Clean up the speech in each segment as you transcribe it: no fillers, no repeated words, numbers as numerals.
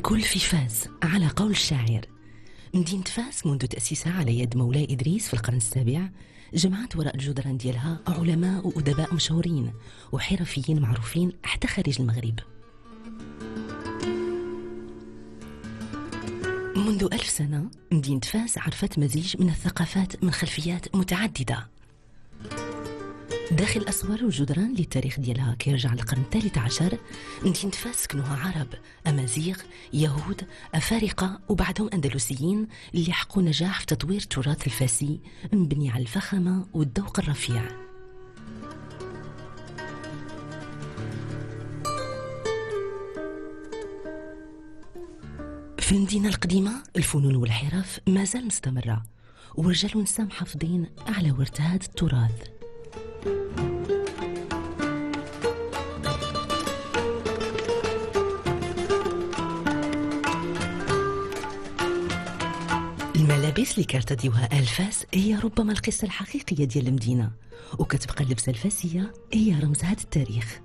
الكل في فاس على قول الشاعر. مدينة فاس منذ تأسيسها على يد مولاي إدريس في القرن السابع جمعت وراء الجدران ديالها علماء وأدباء مشهورين وحرفيين معروفين حتى خارج المغرب. منذ 1000 سنة مدينة فاس عرفت مزيج من الثقافات من خلفيات متعددة. داخل الأسوار والجدران اللي التاريخ ديالها كيرجع للقرن الثالث عشر، مدينة فاس سكنوها عرب، أمازيغ، يهود، أفارقة وبعضهم أندلسيين اللي حققوا نجاح في تطوير التراث الفاسي مبني على الفخامة والذوق الرفيع. في المدينة القديمة الفنون والحرف ما زال مستمرة، ورجال ونساء محافظين على ورث هذا التراث. الملابس اللي كيرتديوها أهل فاس هي ربما القصة الحقيقية ديال المدينة، وكتبقى اللبسة الفاسية هي رمز هذا التاريخ.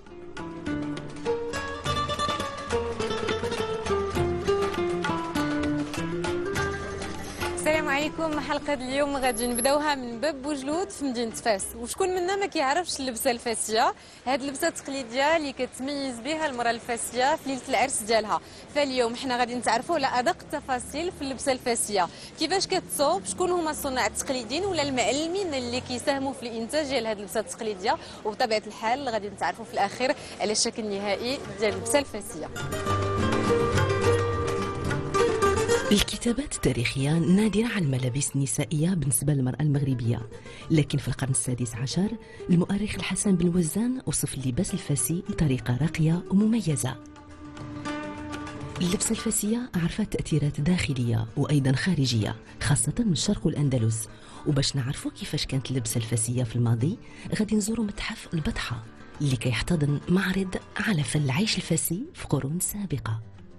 السلام عليكم. حلقة اليوم غادي نبداوها من باب بوجلود في مدينة فاس. وشكون منا ما كيعرفش اللبسة الفاسية؟ هاد اللبسة التقليدية اللي كتميز بها المرأة الفاسية في ليلة العرس ديالها. فاليوم حنا غادي نتعرفوا على أدق التفاصيل في اللبسة الفاسية، كيفاش كتصوب، شكون هما الصناع التقليديين ولا المعلمين اللي كيساهموا في الإنتاج ديال هاد اللبسة التقليدية، وبطبيعة الحال غادي نتعرفوا في الأخير على الشكل النهائي ديال اللبسة الفاسية. الكتابات التاريخية نادرة على الملابس النسائية بالنسبة للمرأة المغربية، لكن في القرن السادس عشر المؤرخ الحسن بن وزان وصف اللباس الفاسي بطريقة راقية ومميزة. اللبسة الفاسية عرفت تأثيرات داخلية وأيضا خارجية، خاصة من الشرق والأندلس. وباش نعرفوا كيفاش كانت اللبسة الفاسية في الماضي غادي نزوروا متحف البطحة اللي كيحتضن معرض على فن العيش الفاسي في قرون سابقة.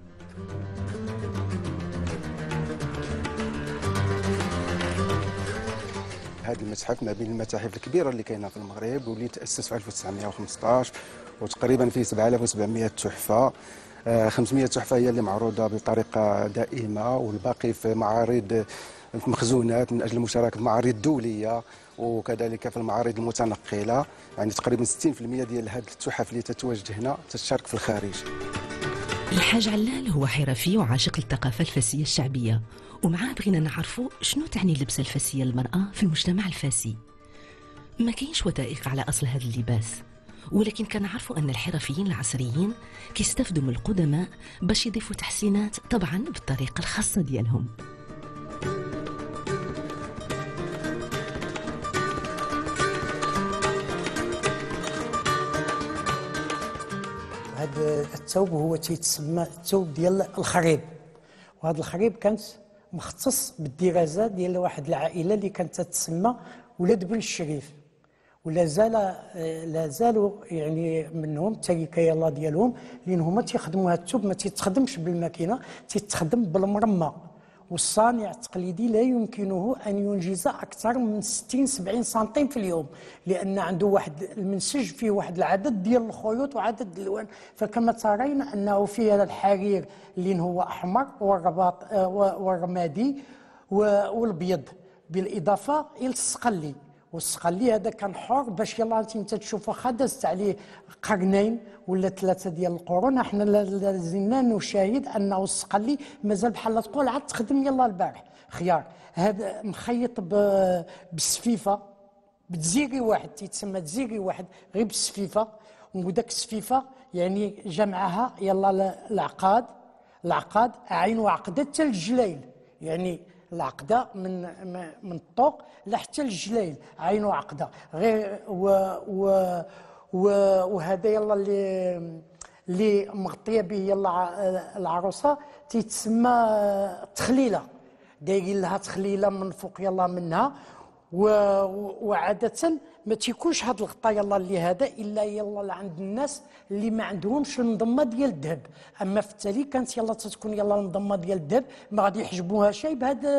هذا المتحف ما بين المتاحف الكبيره اللي كاينه في المغرب، واللي تاسس في 1915، وتقريبا فيه 7700 تحفه. 500 تحفه هي اللي معروضه بطريقه دائمه، والباقي في معارض في مخزونات من اجل المشاركه في معارض دوليه، وكذلك في المعارض المتنقله. يعني تقريبا 60% ديال هذه التحف اللي تتواجد هنا تشارك في الخارج. الحاج علال هو حرفي وعاشق للثقافة الفاسية الشعبية، ومعاه بغينا نعرفوا شنو تعني اللبسة الفاسية للمرأة في المجتمع الفاسي. ما كاينش وثائق على أصل هذا اللباس، ولكن كنعرفوا أن الحرفيين العصريين كيستفدوا من القدماء باش يضيفوا تحسينات، طبعا بالطريقة الخاصة ديالهم. هذا الثوب هو تيتسمى الثوب ديال الخريب، وهذا الخريب كانت مختص بالدراسه ديال واحد العائله اللي كانت تتسمى ولاد بن الشريف، ولا زالوا يعني منهم التركه يلا ديالهم، لان هما تيخدموا هذا الثوب ما تيتخدمش بالماكينه، تيتخدم بالمرمى. والصانع التقليدي لا يمكنه أن ينجز أكثر من 60-70 سنتيم في اليوم، لأن عنده واحد المنسج فيه واحد العدد ديال الخيوط وعدد الألوان. فكما ترين أنه فيه الحرير اللي هو أحمر والرباط والرمادي والأبيض، بالإضافة إلى الصقلي. والصقلي هذا كان حر باش يلا انت تشوفه خدزت عليه قرنين ولا 3 ديال القرون. احنا لازلنا نشاهد انه الصقلي مازال بحال تقول عاد تخدم يلا البارح خيار. هذا مخيط بالسفيفه، بتزيري واحد تيتسمى تزيري واحد غير بالسفيفه، وداك السفيفه يعني جمعها يلا العقاد عين وعقده حتى الجليل، يعني العقده من الطوق لحتى الجليل عينو عقده غير وهذا يلا اللي مغطيه به يلا العروسه تيتسمى تخليله، دايرين لها تخليله من فوق يلا منها. وعاده ما تيكونش هذا الغطاء يلا اللي هذا الا يلا عند الناس اللي ما عندهمش المضمه ديال الذهب. اما في التالي كانت يلا تتكون يلا المضمه ديال الذهب ما غادي يحجبوها شيء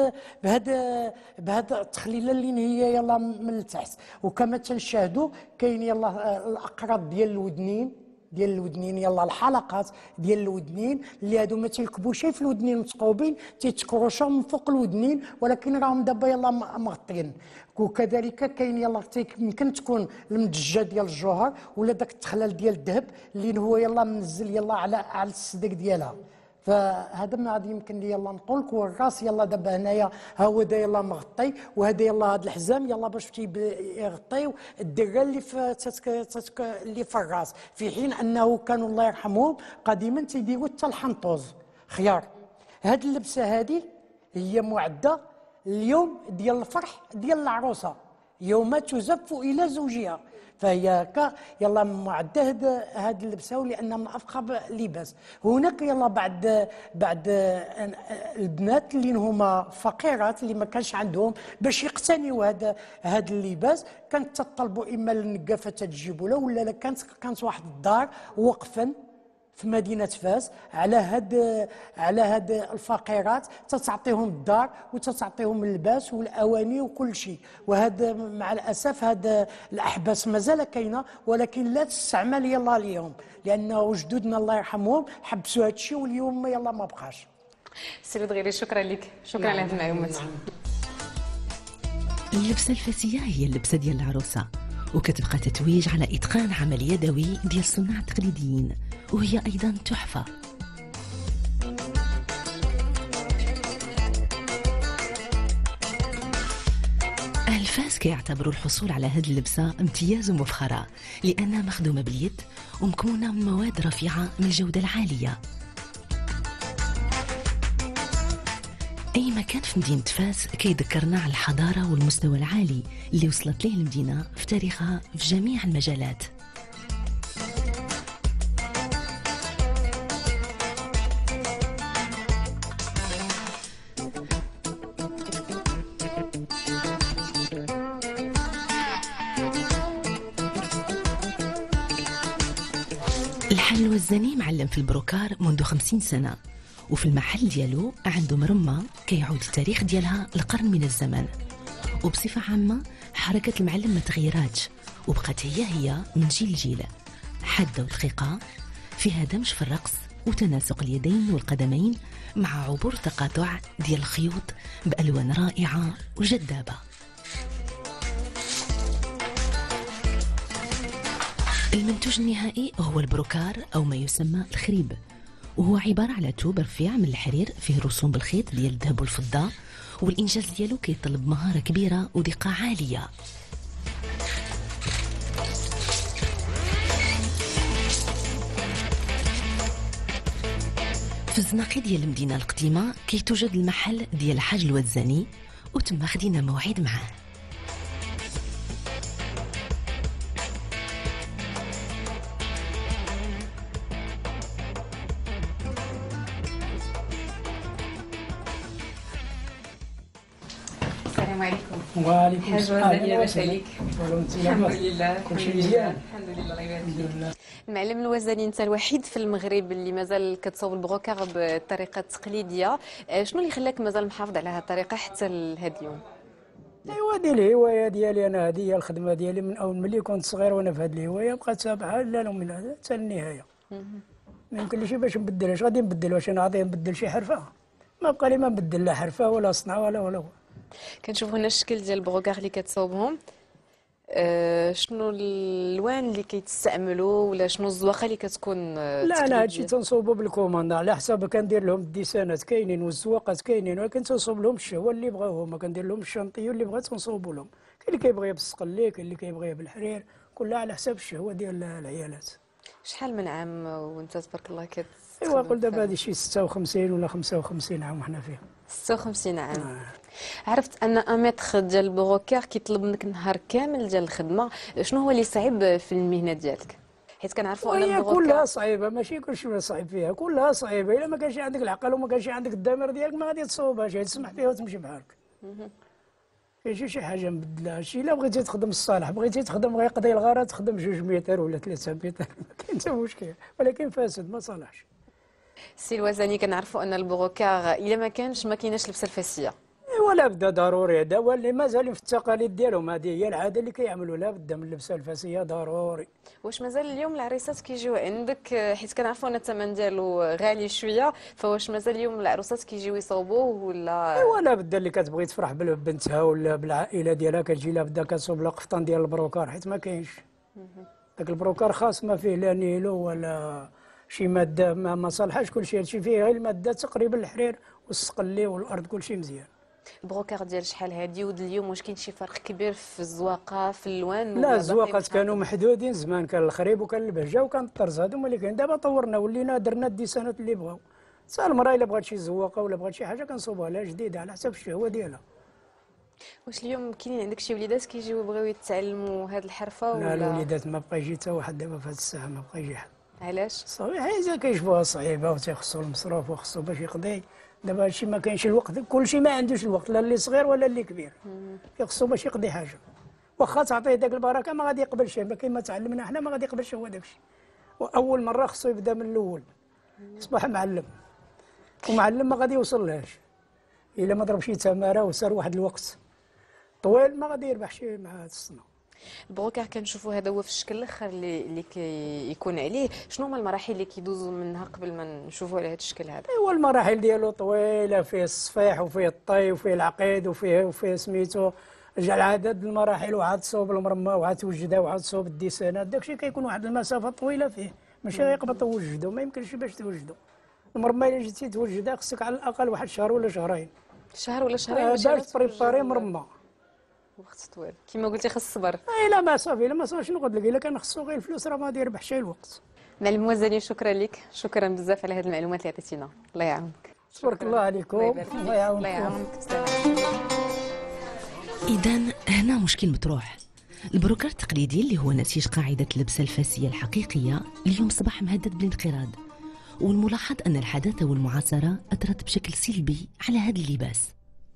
بهذا التخليله اللي هي يلا من التحت. وكما تنشاهدوا كاين يلا الاقراط ديال الودنين ديال الودنين، يلا الحلقات ديال الودنين اللي هادو ما تيركبوش في الودنين متقوبين، تيتكروشوا من فوق الودنين، ولكن راهم دابا يلا مغطيين. وكذلك كاين يلا يمكن تكون المدجه ديال الجوهر ولا داك التخلال ديال الذهب اللي هو يلا منزل يلا على الصديق ديالها. فهذا ما غادي يمكن لي يلا نقول لك. والراس يلا دابا هنايا ها هو دا يلا مغطي، وهذا يلا هذا الحزام يلا باش يغطيو الدره اللي اللي في الراس، في حين انه كانوا الله يرحمهم قديما تيديروا حتى الحنطوز خيار. هذه اللبسه هذه هي معده اليوم ديال الفرح ديال العروسه، يوم تزف الى زوجها، فهي يلا معده هذه اللبسه لانها من افخم اللباس. هناك يلا بعد البنات اللي هما فقيرات اللي ما كانش عندهم باش يقتنيوا هذا اللباس، كانت تطلبوا اما للنقافه تجيبوا له، ولا كانت واحد الدار وقفا في مدينة فاس على هاد الفقيرات، تتعطيهم الدار وتتعطيهم اللباس والأواني وكل شيء. وهذا مع الأسف هذا الأحباس مازال كاينة، ولكن لا تستعمل يلا اليوم، لأن جدودنا الله يرحمهم حبسوا هذا الشيء واليوم يلا ما بقاش. سي دغيري شكرا لك، شكرا على هذه المعلومات. اللبسة الفاسية هي اللبسة ديال العروسة، وكتبقى تتويج على إتقان عمل يدوي ديال الصناع التقليديين، وهي أيضا تحفة. أهل فاس كيعتبروا الحصول على هذه اللبسة امتياز ومفخرة، لأنها مخدومة باليد ومكونة من مواد رفيعة من الجودة العالية. أي مكان في مدينة فاس كيذكرنا على الحضارة والمستوى العالي اللي وصلت ليه المدينة في تاريخها في جميع المجالات. الحل الوزاني معلم في البروكار منذ 50 سنة، وفي المحل ديالو عنده مرمى كيعود التاريخ ديالها لقرن من الزمن. وبصفة عامة حركة المعلم ما تغيراتش، وبقات هي من جيل لجيل، حادة ودقيقة، فيها دمج في الرقص وتناسق اليدين والقدمين مع عبور تقاطع ديال الخيوط بألوان رائعة وجذابة. المنتوج النهائي هو البروكار أو ما يسمى الخريب، وهو عبارة على توب رفيع من الحرير فيه رسوم بالخيط ديال الذهب والفضة، والإنجاز ديالو كيطلب مهارة كبيرة ودقة عالية. في الزناقي ديال المدينة القديمة كيتوجد المحل ديال الحاج الوزاني، وتما خدينا موعد معاه. السلام عليكم. وعليكم حاج وزاني لاباس عليك؟ الحمد لله. كلشي مزيان. الحمد لله الله يبارك فيك. المعلم الوزاني، انت الوحيد في المغرب اللي مازال كتصاوب البروكار بالطريقه التقليديه، شنو اللي خلاك مازال محافظ على هذه الطريقه حتى لهذا اليوم؟ ايوا هذه الهوايه ديالي انا، هذه هي الخدمه ديالي من اول ملي كنت صغير وانا في هذه الهوايه، بقيت تابعها لا من هذا حتى النهايه. ما يمكنليش باش نبدل. اش غادي نبدل؟ واش انا غادي نبدل شي حرفه؟ ما بقى لي ما نبدل لا حرفه ولا صنعه ولا. كنشوفوا هنا الشكل ديال البروكار اللي كتصاوبهم، شنو الالوان اللي كيتستعملوا ولا شنو الزواقه اللي كتكون لا هادشي تنصوبوا بالكوماند على حساب. كندير لهم الديسانات كاينين والزواقات كاينين، ولكن تنصوب لهم الشهوه اللي بغاو هما. كندير لهم الشانطيو اللي بغات تنصوبوا لهم. كاين اللي كيبغيها بالصقلي، كاين اللي كيبغيها بالحرير، كلها على حساب الشهوه ديال العيالات. شحال من عام وانت تبارك الله ايوا قول دابا هذه شي 56 ولا 55 عام وحنا فيها. 56 عام. عرفت ان اميتر ديال البروكار كيطلب منك نهار كامل ديال الخدمه، شنو هو اللي صعيب في المهنه ديالك؟ حيت كنعرفوا ان هي البروكار كلها صعيبه، ماشي كلشي صعيب فيها، كلها صعيبه. الا ما كانش عندك العقل وما كانش عندك الضمير ديالك ما غادي تصوبهاش، تسمح فيها وتمشي بحالك. كاين شي حاجه نبدلها. شي الا بغيتي تخدم الصالح، بغيتي تخدم غير قضي الغرض، تخدم 2 متر ولا 3 متر، ما كاين حتى مشكل، ولكن فاسد ما صالحش. سي الوزاني، كنعرفوا ان البروكار الا ما كانش ما كايناش لبسه الفاسيه. ايوا لا بدا ضروري، هذا هو اللي مازال في التقاليد ديالهم، هذه هي العاده اللي كيعملوا، لا بد من اللبسه الفاسيه ضروري. واش مازال اليوم العريسات كيجيو عندك، حيت كنعرفوا ان الثمن ديالو غالي شويه، فواش مازال اليوم العروسات كيجيو يصوبوه ولا؟ ايوا لا بد اللي كتبغي تفرح بنتها ولا بالعائله ديالها كتجي لا بدا كتصوب لها قفطان ديال البروكار، حيت ما كاينش داك البروكار خاص، ما فيه لا نيلو ولا شي ماده ما صالحاش، كلشي هادشي فيه غير الماده تقريبا الحرير والسقلي والارض كلشي مزيان. البروكار ديال شحال هادي ود اليوم، واش كاين شي فرق كبير في الزواقه في الالوان؟ لا الزواقات كانوا محدودين زمان، كان الخريب وكان البهجه وكان الطرز، هادو اللي كاين. دابا طورنا ولينا درنا الديسانات اللي بغاو، سال المراه الا بغات شي زواقه ولا بغات شي حاجه كنصوبها لها جديده على حسب الشهوه ديالها. واش اليوم كاينين عندك شي وليدات كيجيو يبغيو يتعلموا هاد الحرفه لا ولا؟ الوليدات ما بقى يجي حتى واحد دابا في هاد الساعه، ما بقى يجي حد. علاش؟ صحيح اذا كيشوفوها صعيبه وتيخصو المصروف وخصو باش يقضي، دابا هادشي ما كاينش الوقت، كلشي ما عندوش الوقت، لا اللي صغير ولا اللي كبير كيخصو باش يقضي حاجه. واخا تعطيه داك البركه ما غادي يقبل شيء، كيما تعلمنا حنا ما غادي يقبلش هو داك الشيء. واول مره خصو يبدا من الاول، يصبح معلم، ومعلم ما غادي يوصل لهاش الا ما ضرب شي تماره وسار واحد الوقت طويل، ما غادي يربح شي مع هاد الصنعه. البروكار كنشوفوا هذا هو في الشكل الاخر اللي كيكون عليه، شنو هما المراحل اللي كيدوزوا منها قبل ما نشوفوا على هذا الشكل هذا؟ ايوا المراحل ديالو طويله، فيه الصفيح وفيه الطي وفيه العقيد وفيه سميتو جعل عدد المراحل، وعاد تصوب المرمى وعاد توجدها وعاد تصوب الديسانات، داكشي كيكون واحد المسافه طويله فيه، ماشي يقبط توجدو، ما يمكنش باش توجدو. المرمى الا جيتي توجدها خصك على الاقل واحد شهر ولا شهرين، شهر ولا شهرين باش تبريباري مرمى. وقت طويل كما قلتي، خص الصبر. الا ما صافي، الا ما صافي شنو نقول لك، الا كان خصو غير الفلوس راه ما غادي يربح شي الوقت. معلم وزني، شكرا لك، شكرا بزاف على هذه المعلومات اللي عطيتينا، الله يعاونك. تبارك الله عليكم، الله يعاونكم. إذا هنا مشكل مطروح. البروكار التقليدي اللي هو نسيج قاعدة اللبسة الفاسية الحقيقية اليوم صباح مهدد بالانقراض، والملاحظ أن الحداثة والمعاصرة أثرت بشكل سلبي على هذا اللباس.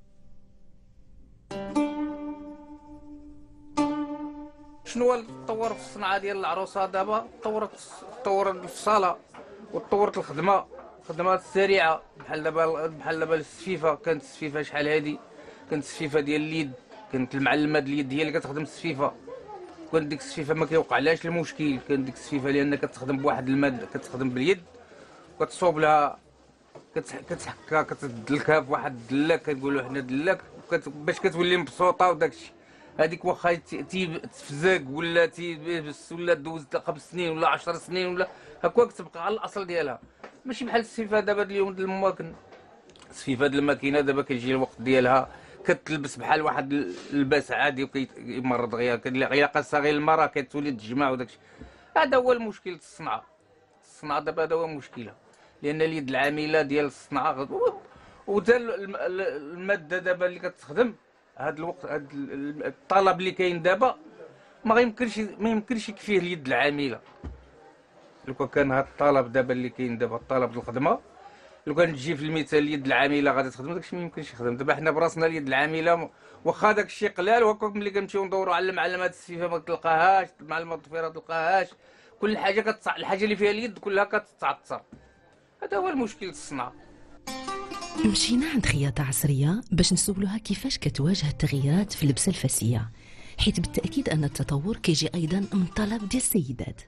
شنو اللي تطور في الصناعه ديال العروسه دابا؟ تطور الفصاله وتطورت الخدمه، الخدمات السريعه، بحال دابا السفيفه. كانت السفيفه شحال هادي، كانت السفيفه ديال اليد، كانت المعلمه ديال اليد هي اللي كتخدم السفيفه، كانت ديك السفيفه ما كيوقعلهاش المشكل، كانت ديك السفيفه لان كتخدم بواحد الماده، كتخدم باليد، كتصوب لها، كتحكها، كتدلكها بواحد الدلاك، كنقولوا حنا دلاك، باش كتولي مبسوطه وداكشي. هذيك واخا تفزاق ولا تيبس ولا دوز 5 سنين ولا 10 سنين ولا هكاك، تبقى على الاصل ديالها، ماشي بحال السفيفه دابا اليوم ديال الماكن. السفيفه ديال الماكينه دابا كيجي الوقت ديالها، كتلبس بحال واحد اللباس عادي وكيمرض غير قاسها غير المراه كتولي تجمع وداكشي. هذا هو المشكل الصنعه. الصنعه دابا هذا هو مشكله، لان اليد العامله ديال الصنعه وتا الماده دابا اللي كتخدم هاد الوقت، هاد الطلب اللي كاين دابا ما يمكنش يكفيه اليد العامله. لو كان هاد الطلب دابا اللي كاين دابا، الطلب الخدمه، لو كان تجي في المثال اليد العامله غادي تخدم، داكشي ما يمكنش يخدم. دابا حنا براسنا اليد العامله واخا داكشي قلال، وهكاك ملي كنمشيو ندوروا على معلمات السفيفه ما تلقاهاش، معلمات الضفيره ما تلقاهاش، كل حاجه الحاجه اللي فيها اليد كلها كتتعثر. هذا هو المشكل الصنعه. مشينا عند خياطة عصرية باش نسولوها كيفاش كتواجه التغييرات في اللبسة الفاسية، حيث بالتأكيد أن التطور كيجي أيضا من طلب ديال السيدات.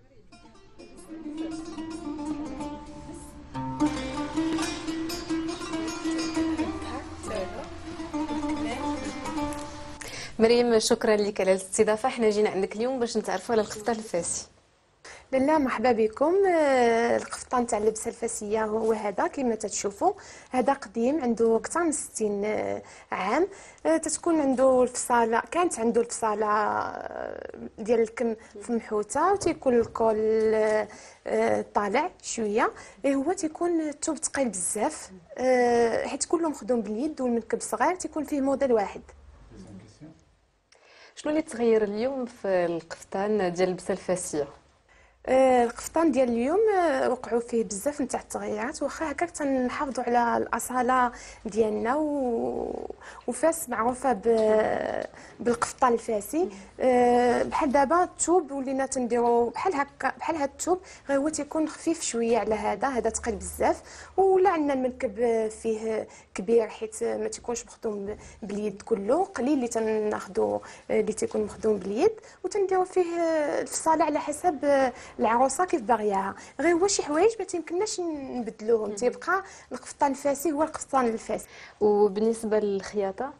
مريم، شكرا لك على الاستضافه. حنا جينا عندك اليوم باش نتعرفوا على القفطان الفاسي. لاله مرحبا بكم. القفطان تاع اللبسه الفاسيه هو هذا كما تتشوفوا، هذا قديم عنده اكثر من 60 عام. تتكون عنده الفصاله، كانت عنده الفصاله ديال الكم مفحوته، وتيكون الكول طالع شويه. هو تيكون الثوب ثقيل بزاف، حيت كله مخدوم باليد والمنكب صغير، تيكون فيه موديل واحد. شنو اللي تغير اليوم في القفطان ديال اللبسه الفاسيه؟ القفطان ديال اليوم وقعوا فيه بزاف نتاع التغييرات، واخا هكاك تنحافظوا على الاصاله ديالنا وفاس معروفه بالقفطان الفاسي. بحال دابا الثوب ولينا تنديروا بحال هكا، بحال هاد الثوب غير هو تيكون خفيف شويه على هذا ثقيل بزاف. ولا عندنا المركب فيه كبير حيت ما تيكونش مخدوم باليد كله، قليل اللي تناخذوا اللي تيكون مخدوم باليد، وتنديروا فيه الفصاله على حسب العروسه كيف باغياها. غير هو شي حوايج ما تيمكنناش نبدلوهم، تيبقى القفطان الفاسي هو القفطان الفاسي. وبالنسبه للخياطه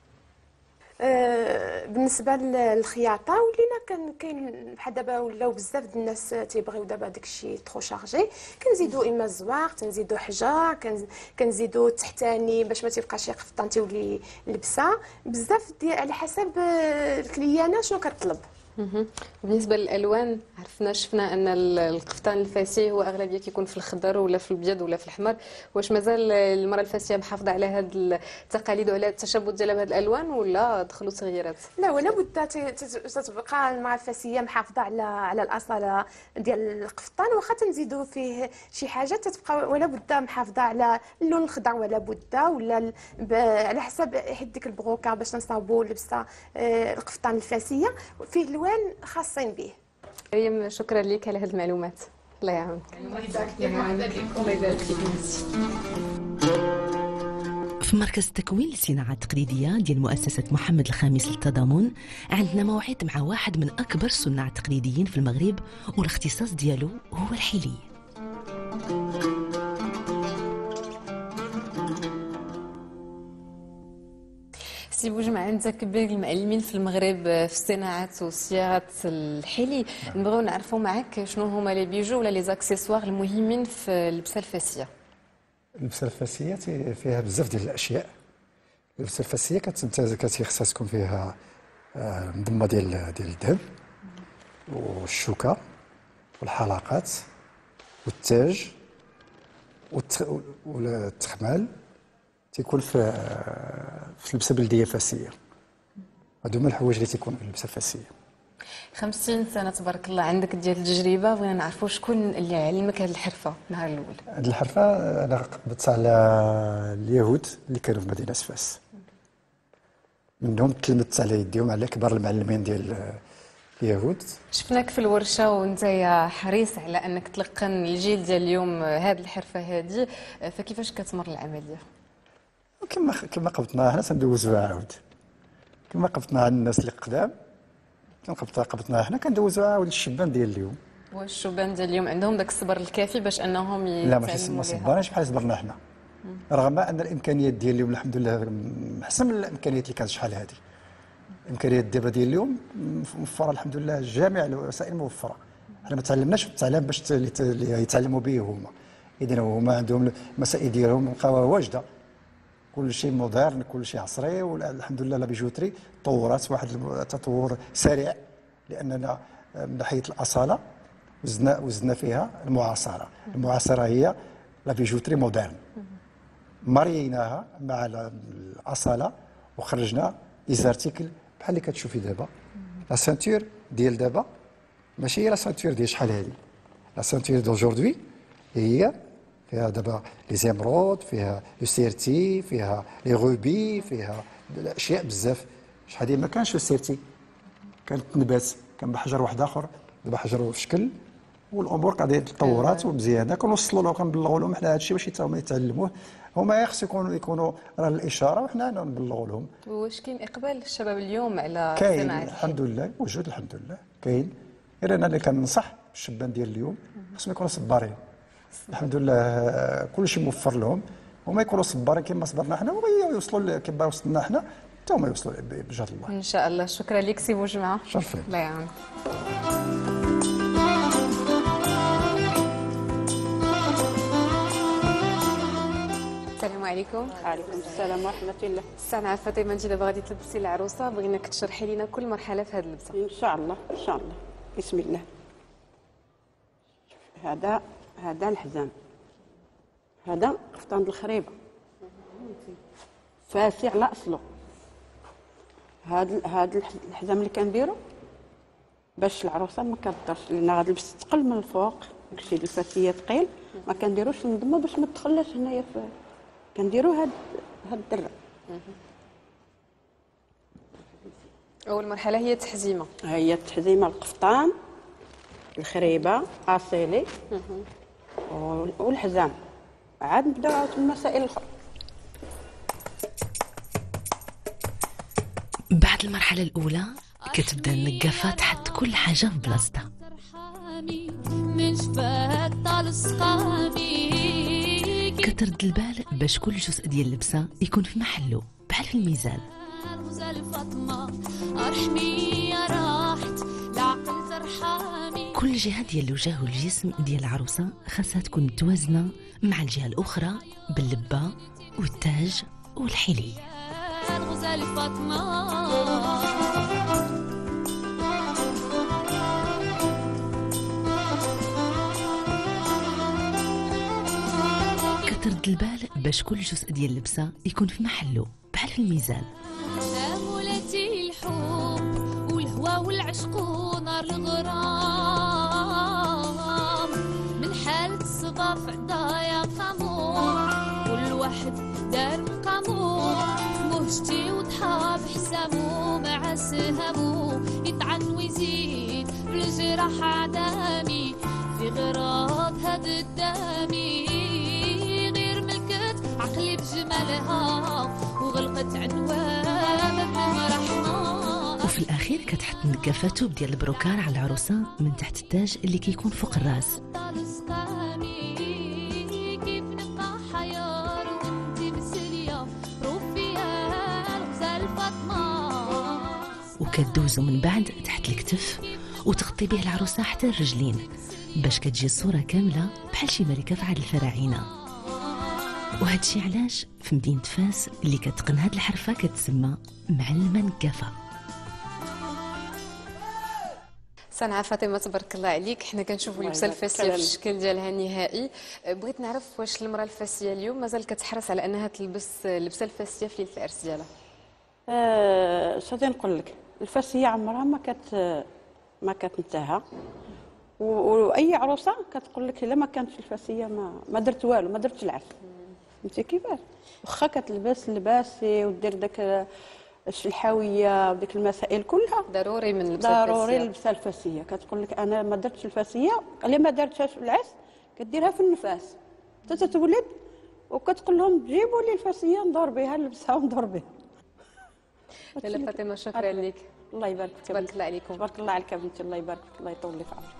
بالنسبه للخياطه ولينا كاين بحال دابا ولاو بزاف د الناس تيبغيو دابا داكشي ترو شارجي، كنزيدوا اما الزواق، تنزيدوا حجر، كنزيدوا التحتاني باش ما تيبقاش شي قفطان تولي لبسه بزاف على حسب الكليانه شنو كطلب. بالنسبه للالوان عرفنا شفنا ان القفطان الفاسي هو اغلبيه كيكون في الخضر ولا في الابيض ولا في الاحمر. واش مازال المراه الفاسيه محافظه على هذه التقاليد وعلى التشبث ديالها بهذه الالوان ولا دخلوا تغييرات؟ لا ولا بد تتبقى المراه الفاسيه محافظه على الاصاله ديال القفطان، واخا تنزيدوا فيه شي حاجه تتبقى ولا بد محافظه على اللون الخضر ولا بد، ولا على حسب حيت ديك البروكه باش نصاوبوا لبسه القفطان الفاسيه فيه الوان خاصين به. مريم شكرا لك على هذه المعلومات، الله يعاونك. الله يبارك فيك. في مركز التكوين للصناعة التقليدية ديال مؤسسة محمد الخامس للتضامن عندنا موعد مع واحد من أكبر الصناع التقليديين في المغرب، والاختصاص ديالو هو الحلي. سي بوجمع، انت كبير المعلمين في المغرب في الصناعات وصياغه الحلي، نبغيو نعرفوا معك شنو هما لي بيجو ولا لي زاكسيسوار المهمين في اللبسه الفاسيه. اللبسه الفاسيه فيها بزاف ديال الاشياء. اللبسه الفاسيه خصها تكون فيها مضمه ديال الذهب والشوكه والحلقات والتاج والتخمال تيكون في اللبسه البلديه الفاسيه. هادو هما الحوايج اللي تيكون في اللبسه الفاسيه. 50 سنه تبارك الله عندك ديال التجربه، بغينا نعرفوا شكون اللي علمك هذه الحرفه النهار الاول. هذه الحرفه انا قبضت على اليهود اللي كانوا في مدينه فاس، منهم تلمذت على يديهم على كبار المعلمين ديال اليهود. شفناك في الورشه وانت يا حريص على انك تلقن الجيل ديال اليوم هذه الحرفه هذه، فكيفاش كتمر العمليه؟ كما قبضناها حنا تندوزوها عاود، كما قبضناها الناس اللي قدام قبضناها حنا كندوزوها عاود للشبان ديال اليوم. واش الشبان ديال اليوم عندهم داك الصبر الكافي باش انهم يتعلموا؟ لا ماشي ما صبرناش بحال صبرنا حنا، رغم ان الامكانيات ديال اليوم الحمد لله احسن من الامكانيات اللي كانت شحال هذه. الامكانيات دابا ديال اليوم موفره الحمد لله، جميع الوسائل موفره. حنا ما تعلمناش في التعليم باش يتعلموا به هما، اذا هما عندهم المسائل ديالهم لقاوها واجده، كل شيء مودرن كل شيء عصري، والحمد لله لا بيجوتري تطورات واحد التطور سريع، لاننا من ناحيه الاصاله وزدنا فيها المعاصره. المعاصره هي لا بيجوتري مودرن، مريناها مع الاصاله وخرجنا ليزارتيكل بحال اللي كتشوفي دابا. لا سانتور ديال دابا ماشي هي لا سانتور ديال شحال هذه. لا سانتور دوجوردي هي فيها دابا لي زيمرود، فيها لو سيرتي، فيها لي روبي، فيها اشياء بزاف. شحال هذه ما كانش لو سيرتي، كانت نبات، كان بحجر واحد اخر، دابا حجر في شكل، والامور قاعده تطورات ومزيانه. كنوصلوا لهم كنبلغوا لهم حنا هذا الشيء باش هما يتعلموه، هما خص يكونوا راه الاشاره وحنا نبلغوا لهم. واش كاين اقبال الشباب اليوم على كاين صناعه الحمد لله، موجود الحمد لله كاين. غير انا اللي كننصح الشبان ديال اليوم خصهم يكونوا صبارين. الحمد لله كل شيء موفر لهم، هما يكونوا صبارين كما صبرنا حنا ويوصلوا كما وصلنا حنا حتى هما يوصلوا بجهد الله ان شاء الله. شكرا لك سي بوجمعه، شرفي، الله يعاونك. السلام عليكم. وعليكم السلام ورحمة الله. السنة فاطمة، انت دابا غادي تلبسي العروسة، بغيناك تشرحي لنا كل مرحلة في هذه اللبسة. إن شاء الله إن شاء الله. بسم الله. هذا الحزام، هذا قفطان الخريبة فاسي على أصله. هذا الحزام اللي كنديرو باش العروسه ما كتضرش، لان غتلبس ثقل من الفوق، داكشي الفاسيه ثقيل، ما كنديروش المضمه باش ما تدخلش هنايا كنديروا هاد الدره. اول مرحله هي التحزيمه. ها هي التحزيمه، القفطان، الخريبه، اصيلي والحزام. عاد نبداو عاود المسائل الاخرى. بعد المرحلة الأولى كتبدا النقافة تحط كل حاجة في بلاصتها. كترد البال باش كل جزء ديال اللبسة يكون في محله بحال في الميزان. كل جهة ديال الوجه والجسم ديال العروسة خاصها تكون متوازنة مع الجهة الأخرى باللبة والتاج والحلي. الغزال فاطمة كترد البال باش كل جزء ديال اللبسة يكون في محله بحال في الميزان. مولاتي الحب والهوى والعشق ونار الغرام، من حالة الصبا في عدايا قامور، كل واحد دار مقامو، مهجتي وضحى بحسامو مع سهامو، يطعن ويزيد بالجراح عدامي، في غراض هاد الدامي، غير ملكت عقلي بجمالها وغلقت عنوان برحمة. وفي الأخير كتحط النقافة توب ديال البروكار على العروسة من تحت التاج اللي كيكون فوق الراس. وكتدوزو من بعد تحت الكتف وتغطي به العروسة حتى الرجلين باش كتجي الصورة كاملة بحال شي ملكة في عهد الفراعنة. وهادشي علاش في مدينة فاس اللي كتقن هاد الحرفة كتسمى معلمة نقافة. صنعة فاطمة تبارك الله عليك، حنا كنشوفوا اللبسه الفاسيه في الشكل ديالها النهائي. بغيت نعرف واش المراه الفاسيه اليوم مازال كتحرص على انها تلبس اللبسه الفاسيه في ليله العرس ديالها؟ شنو نقول لك، الفاسيه عمرها ما كتنتهى، واي عروسه كتقول لك الا ما كانتش الفاسيه ما درت والو، ما درتش العرس. فهمتي كيفاش؟ واخا كتلبس اللباسي ودير داك الحاويه وديك المسائل كلها، ضروري من اللبسه الفاسيه، ضروري اللبسه الفاسيه. كتقول لك انا ما درتش الفاسيه، اللي ما درتهاش في العرس كديرها في النفاس حتى تتولد، وكتقول لهم جيبوا لي الفاسيه ندور بها، نلبسها وندور بها. لاله فاطمه شكرا لك، الله يبارك فيك، تبارك الله عليكم. تبارك الله عليك بنتي، الله يبارك فيك، الله يطول لك عمرك.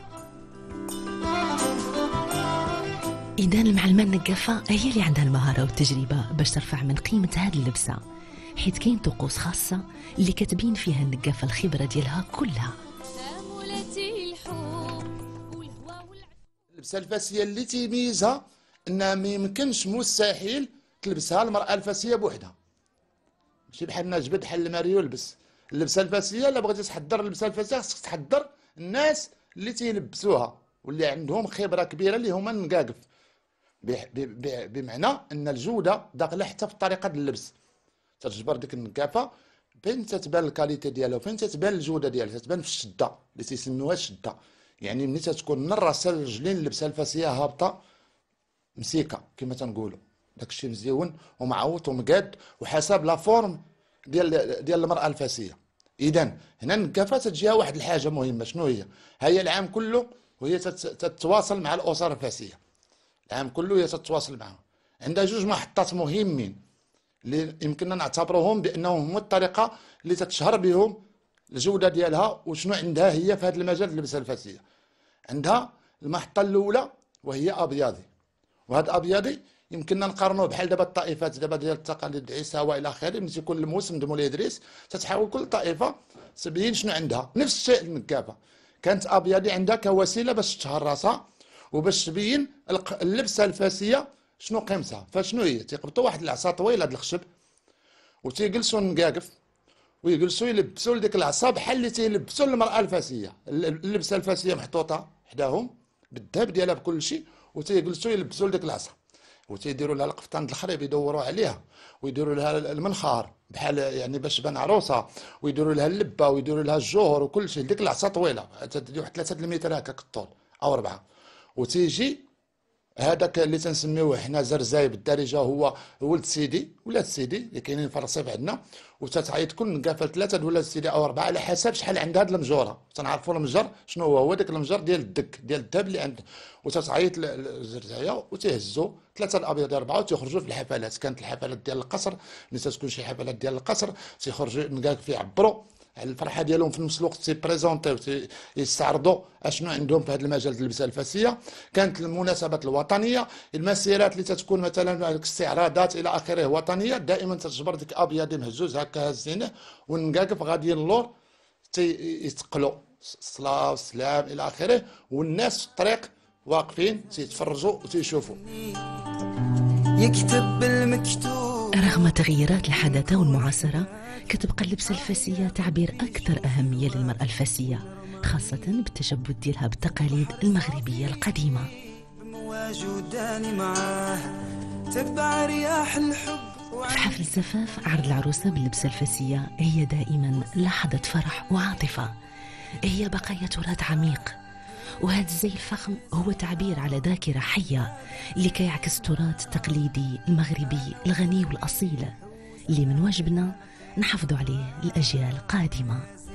إذا المعلمة النقافة هي اللي عندها المهارة والتجربة باش ترفع من قيمة هذه اللبسة، حيت كاين طقوس خاصة اللي كتبين فيها النقافة الخبرة ديالها كلها. اللبسة الفاسية اللي تيميزها انها ما يمكنش مستحيل تلبسها المرأة الفاسية بوحدها، ماشي بحالنا جبد بحال الماريو لبس. اللبسة الفاسية الا بغيتي تحضر اللبسة الفاسية خصك تحضر الناس اللي تيلبسوها واللي عندهم خبرة كبيرة اللي هما النقاقف، بمعنى ان الجودة داخله حتى في طريقة اللبس. تجبر ديك النقافة فين تتبان الكاليتي ديالها وفين تتبان الجودة ديالها، تتبان في الشدة اللي تيسموها الشدة، يعني ملي تتكون من الراس للرجلين اللبسة الفاسية هابطة مسيكة كما تنقولوا، داكشي مزيون ومعوط ومقاد وحسب لا فورم ديال المرأة الفاسية. اذا هنا النقافة تجيها واحد الحاجة مهمة، شنو هي العام كله وهي تتواصل مع الأسر الفاسية، العام كله هي تتواصل معها. عندها جوج محطات مهمين اللي يمكننا نعتبروهم بانهم هما الطريقه اللي تتشهر بهم الجوده ديالها وشنو عندها هي في هذا المجال اللبسه الفاسيه. عندها المحطه الاولى وهي ابيضي، وهذا ابيضي يمكننا نقارنوه بحال دابا الطائفات دابا ديال التقاليد عيسى والى اخره، ملي تيكون الموسم د مولاي ادريس تتحاول كل طائفه تبين شنو عندها. نفس الشيء النقافه كانت ابيضي عندها كوسيله باش تشهر راسها وباش تبين اللبسه الفاسيه شنو قيمتها. فشنو هي؟ تيقبطوا واحد العصا طويله د الخشب وتيجلسوا النقاقف ويجلسوا يلبسوا لديك العصا بحال اللي تيلبسوا المراه الفاسيه. اللبسه الفاسيه محطوطه حداهم بالذهب ديالها بكل شيء، وتيجلسوا يلبسوا لديك العصا. وتيديروا لها القفطان الخريب يدوروا عليها، ويديروا لها المنخار بحال يعني باش بان عروسه، ويديروا لها اللبه ويديروا لها الجوهر وكل شيء. ديك العصا طويله تدي واحد 3 المتر هكاك الطول او 4، وتيجي هذاك اللي تنسميوه حنا زرزاي بالدارجه هو ولد سيدي، ولاد سيدي اللي كاينين في الرصيف عندنا، وتتعيط كل نقافه 3 ولاد سيدي او 4 على حسب شحال عند هاد المجوره. تنعرفوا المجر شنو هو داك المجر ديال الدك ديال الذهب اللي عنده، وتتعيط الزرزايه وتيهزوا 3 الابيض 4 وتيخرجوا في الحفلات. كانت الحفلات ديال القصر ملي تتكون شي حفلات ديال القصر تيخرجوا نقاك فيعبروا على الفرحه ديالهم، في نفس الوقت تيبريزونتيو يستعرضوا اشنو عندهم في هذا المجال ديال اللبسه الفاسيه. كانت المناسبات الوطنيه، المسيرات اللي تتكون مثلا الاستعراضات الى اخره وطنيه، دائما تتجبر ديك ابيض مهزوز هكا هزينه والنقاقف غاديين اللور يتقلوا الصلاه والسلام الى اخره، والناس في الطريق واقفين تيتفرجوا وتيشوفوا. يكتب المكتوب. رغم تغييرات الحداثة والمعاصرة كتبقى اللبسة الفاسية تعبير أكثر أهمية للمرأة الفاسية، خاصة بالتشبث ديالها بالتقاليد المغربية القديمة. تبع رياح الحب. في حفل الزفاف عرض العروسة باللبسة الفاسية هي دائما لحظة فرح وعاطفة، هي بقايا تراث عميق، وهذا الزي الفخم هو تعبير على ذاكرة حية اللي كيعكس التراث التقليدي المغربي الغني والأصيل اللي من واجبنا نحافظوا عليه الأجيال القادمة.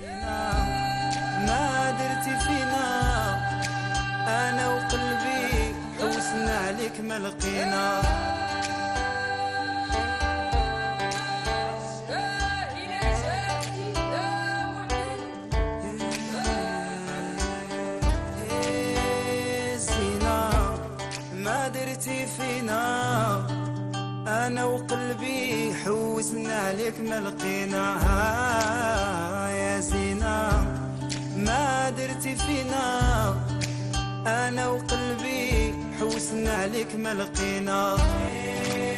ما درتي فينا أنا وقلبي حوسنا عليك ما لقينا. فينا أنا وقلبي حوسنا عليك ما لقينا. يا زينة ما درتي فينا أنا وقلبي حوسنا عليك ما لقينا.